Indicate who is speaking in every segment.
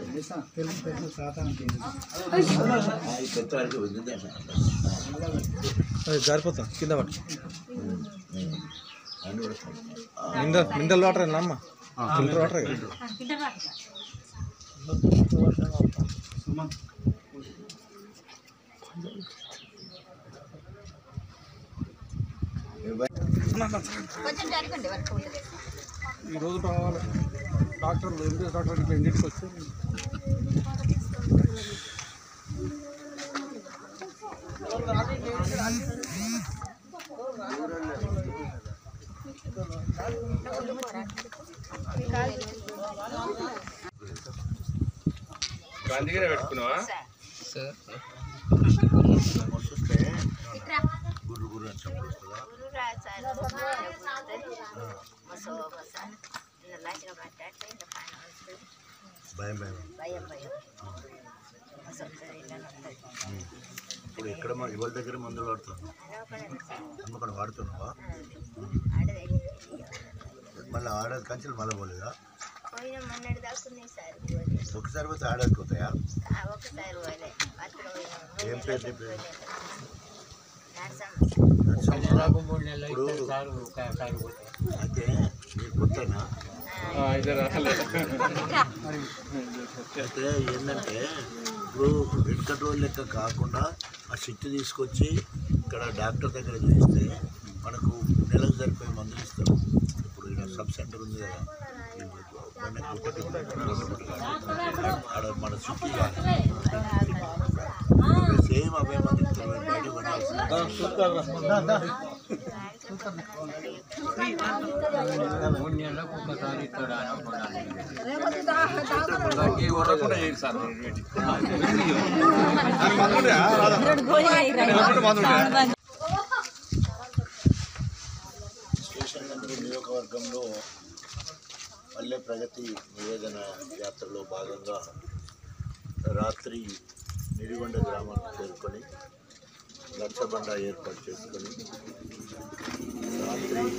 Speaker 1: జారిపోతాం కింద పట్టు mineral water అమ్మ ఫిల్టర్ వాటర్ ఈరోజు రావాలి డాక్టర్లు ఎంబీఎస్ డాక్టర్ ఇట్లా ఇంటికి వచ్చి
Speaker 2: గాంధీగిరి పెట్టుకున్నావా
Speaker 3: సార్
Speaker 4: గుర్రు గుర్రు అని చెప్పొస్తుందా భయం భయం ఇప్పుడు ఎక్కడ ఇవాళ దగ్గర మందులు వాడుతున్నావు అమ్మకడ వాడుతున్నావా మళ్ళీ ఆడది కంచెలు మళ్ళీ పోలేదా ఒకసారి పోతే ఆడదికి పోతాయా ఏం పేరు నీ పేరు ఇప్పుడు అయితే మీరు కొత్తనా అయితే ఏంటంటే ఇప్పుడు రెడ్ కంట్రోల్ లెక్క కాకుండా ఆ షిట్ తీసుకొచ్చి ఇక్కడ డాక్టర్ దగ్గర చూస్తే మనకు నెలకు సరిపోయే మందులు ఇస్తారు. ఇప్పుడు ఇక్కడ సబ్ సెంటర్ ఉంది కదా ఆడ మన చుట్టూ సేమ్ అవే మంది ఇస్తారు బయట స్టేషన్ నెంబర్ నియోజకవర్గంలో పల్లె ప్రగతి నివేదన యాత్రలో భాగంగా రాత్రి నిడిగొండ గ్రామానికి చేరుకొని లక్షబండ ఏర్పాటు చేసుకొని రాత్రి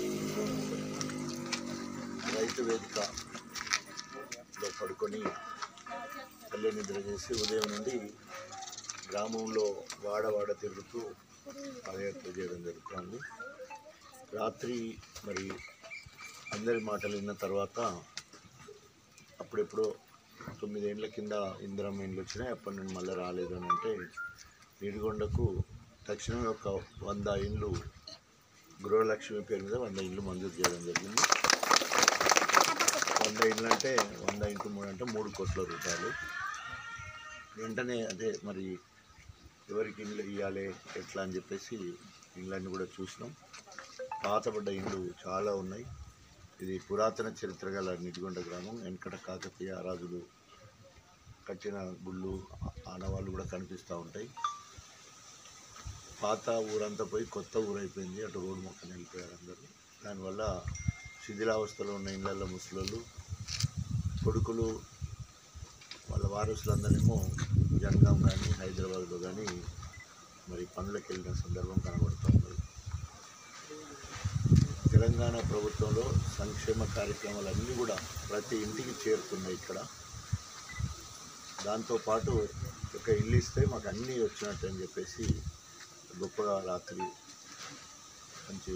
Speaker 4: రైతు వేదికలో పడుకొని పల్లె నిద్ర చేసి ఉదయం నుండి గ్రామంలో వాడవాడ తిరుగుతూ పాదయాత్ర చేయడం జరుగుతుంది. రాత్రి మరి అందరి మాటలు విన్న తర్వాత అప్పుడెప్పుడో 9 ఏళ్ళ కింద ఇందిరమ్మ ఇండ్లు వచ్చినాయి, అప్పటి నుండి మళ్ళీ రాలేదు అని అంటే నిడిగొండకు తక్షణమే ఒక 100 ఇండ్లు గృహలక్ష్మి పేరు మీద 100 ఇండ్లు మంజూరు చేయడం జరిగింది. 100 ఇండ్లు అంటే 100 × 3 అంటే 3 కోట్ల రూపాయలు. వెంటనే అదే మరి ఎవరికి ఇండ్లు ఇవ్వాలి ఎట్లా అని చెప్పేసి ఇండ్లన్నీ కూడా చూసినాం. పాతబడ్డ ఇండ్లు చాలా ఉన్నాయి. ఇది పురాతన చరిత్ర గల నిడిగొండ గ్రామం. వెనకట కాకతీయ రాజులు కట్టిన గుళ్ళు ఆనవాళ్ళు కూడా కనిపిస్తూ ఉంటాయి. పాత ఊరంతా పోయి కొత్త ఊరు అయిపోయింది. అటు రోడ్డు మొక్కని వెళ్ళిపోయారు అందరూ. దానివల్ల శిథిలావస్థలో ఉన్న ఇళ్ళల్లో ముసలోళ్ళు కొడుకులు వాళ్ళ వారసులందరేమో జనగాం కానీ హైదరాబాద్లో కానీ మరి పనులకు వెళ్ళిన సందర్భం కనబడుతూ ఉంది. తెలంగాణ ప్రభుత్వంలో సంక్షేమ కార్యక్రమాలన్నీ కూడా ప్రతి ఇంటికి చేరుతున్నాయి. ఇక్కడ దాంతోపాటు ఒక ఇల్లు ఇస్తే మాకు అన్నీ వచ్చినట్టు అని చెప్పేసి గొప్పగా రాత్రి మంచి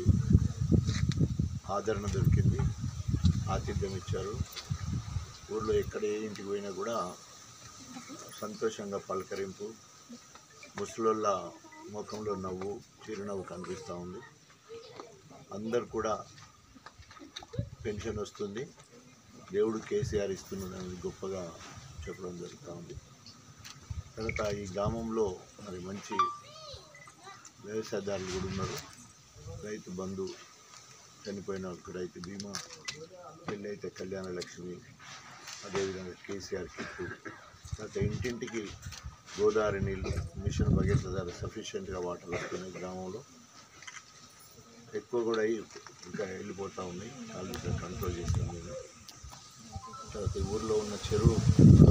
Speaker 4: ఆదరణ దొరికింది, ఆతిథ్యం ఇచ్చారు. ఊళ్ళో ఎక్కడ ఏ ఇంటికి పోయినా కూడా సంతోషంగా పలకరింపు, ముసలోళ్ళ ముఖంలో నవ్వు, చిరునవ్వు కనిపిస్తూ ఉంది. అందరు కూడా పెన్షన్ వస్తుంది, దేవుడు కేసీఆర్ ఇస్తున్నాడని గొప్పగా చెప్పడం జరుగుతూ ఉంది. తర్వాత ఈ గ్రామంలో మరి మంచి వ్యవసాయదారులు కూడా ఉన్నారు. రైతు బంధు, చనిపోయిన వాళ్ళకి రైతు బీమా, పెళ్ళి అయితే కళ్యాణ లక్ష్మి, అదేవిధంగా కేసీఆర్ కిట్టు, తర్వాత ఇంటింటికి గోదావరి నీళ్ళు, మిషన్ భగీరథ ద్వారా సఫిషియెంట్గా వాటర్ వస్తున్నాయి గ్రామంలో. ఎక్కువ కూడా ఇంకా వెళ్ళిపోతూ ఉన్నాయి, కాలు కంట్రోల్ చేస్తాం నేను. తర్వాత ఊళ్ళో ఉన్న చెరువు